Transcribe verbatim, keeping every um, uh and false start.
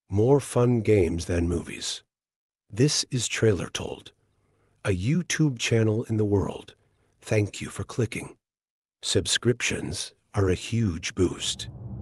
More fun games than movies. This is Trailer Told, a YouTube channel in the world. Thank you for clicking. Subscriptions are a huge boost.